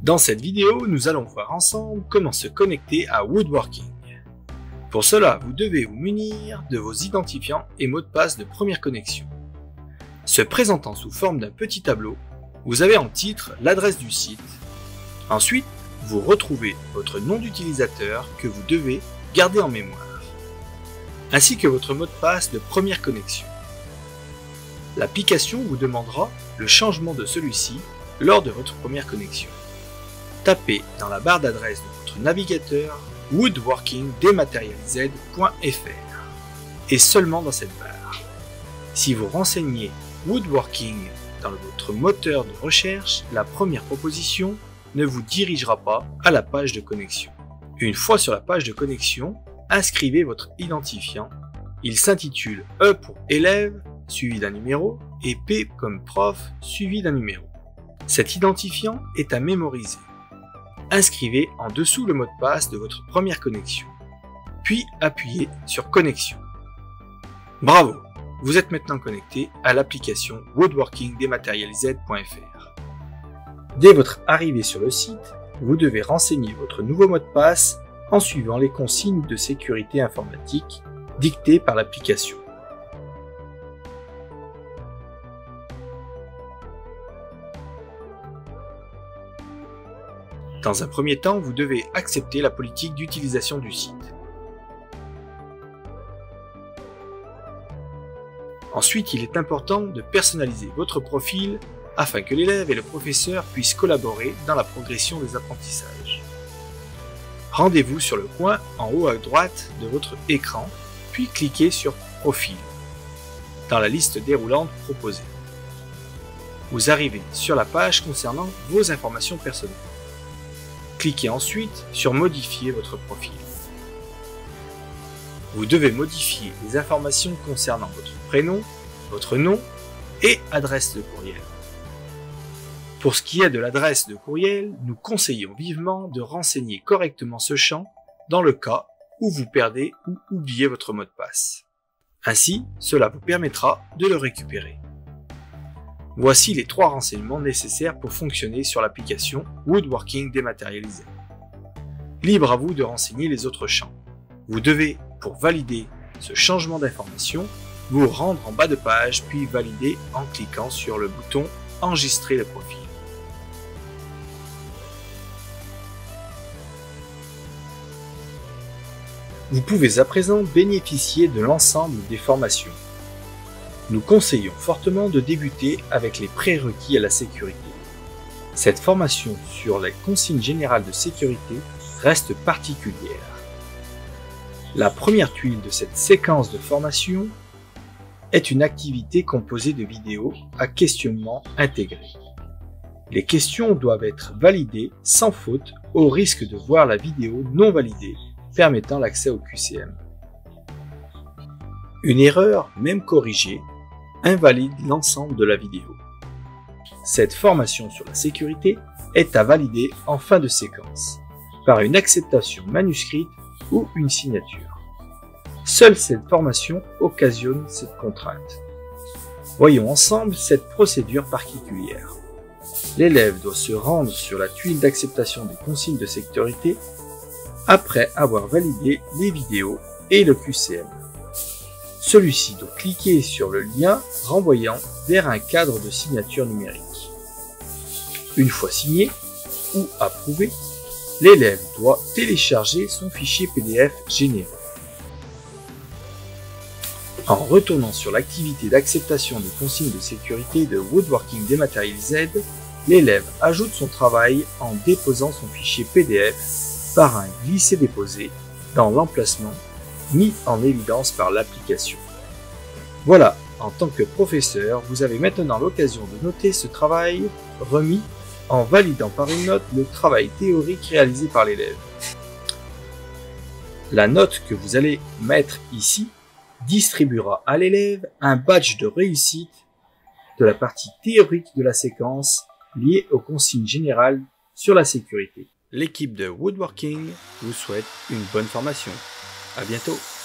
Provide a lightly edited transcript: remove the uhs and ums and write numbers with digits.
Dans cette vidéo, nous allons voir ensemble comment se connecter à Woodworking. Pour cela, vous devez vous munir de vos identifiants et mots de passe de première connexion. Se présentant sous forme d'un petit tableau, vous avez en titre l'adresse du site. Ensuite, vous retrouvez votre nom d'utilisateur que vous devez garder en mémoire, ainsi que votre mot de passe de première connexion. L'application vous demandera le changement de celui-ci lors de votre première connexion. Tapez dans la barre d'adresse de votre navigateur woodworkingdematerialized.fr et seulement dans cette barre. Si vous renseignez Woodworking dans votre moteur de recherche, la première proposition ne vous dirigera pas à la page de connexion. Une fois sur la page de connexion, inscrivez votre identifiant. Il s'intitule E pour élève, suivi d'un numéro, et P comme prof, suivi d'un numéro. Cet identifiant est à mémoriser. Inscrivez en dessous le mot de passe de votre première connexion, puis appuyez sur Connexion. Bravo! Vous êtes maintenant connecté à l'application woodworkingdematerialized.fr. Dès votre arrivée sur le site, vous devez renseigner votre nouveau mot de passe en suivant les consignes de sécurité informatique dictées par l'application. Dans un premier temps, vous devez accepter la politique d'utilisation du site. Ensuite, il est important de personnaliser votre profil afin que l'élève et le professeur puissent collaborer dans la progression des apprentissages. Rendez-vous sur le coin en haut à droite de votre écran, puis cliquez sur Profil dans la liste déroulante proposée. Vous arrivez sur la page concernant vos informations personnelles. Cliquez ensuite sur Modifier votre profil. Vous devez modifier les informations concernant votre prénom, votre nom et adresse de courriel. Pour ce qui est de l'adresse de courriel, nous conseillons vivement de renseigner correctement ce champ dans le cas où vous perdez ou oubliez votre mot de passe. Ainsi, cela vous permettra de le récupérer. Voici les 3 renseignements nécessaires pour fonctionner sur l'application Woodworking Dematerialized. Libre à vous de renseigner les autres champs. Vous devez, pour valider ce changement d'information, vous rendre en bas de page puis valider en cliquant sur le bouton Enregistrer le profil. Vous pouvez à présent bénéficier de l'ensemble des formations. Nous conseillons fortement de débuter avec les prérequis à la sécurité. Cette formation sur les consignes générales de sécurité reste particulière. La première tuile de cette séquence de formation est une activité composée de vidéos à questionnement intégrés. Les questions doivent être validées sans faute au risque de voir la vidéo non validée permettant l'accès au QCM. Une erreur, même corrigée, invalide l'ensemble de la vidéo. Cette formation sur la sécurité est à valider en fin de séquence, par une acceptation manuscrite ou une signature. Seule cette formation occasionne cette contrainte. Voyons ensemble cette procédure particulière. L'élève doit se rendre sur la tuile d'acceptation des consignes de sécurité après avoir validé les vidéos et le QCM. Celui-ci doit cliquer sur le lien renvoyant vers un cadre de signature numérique. Une fois signé ou approuvé, l'élève doit télécharger son fichier PDF généré. En retournant sur l'activité d'acceptation des consignes de sécurité de Woodworking Dematerialized, l'élève ajoute son travail en déposant son fichier PDF par un glisser-déposer dans l'emplacement mis en évidence par l'application. Voilà, en tant que professeur, vous avez maintenant l'occasion de noter ce travail remis en validant par une note le travail théorique réalisé par l'élève. La note que vous allez mettre ici distribuera à l'élève un badge de réussite de la partie théorique de la séquence liée aux consignes générales sur la sécurité. L'équipe de Woodworking vous souhaite une bonne formation. À bientôt.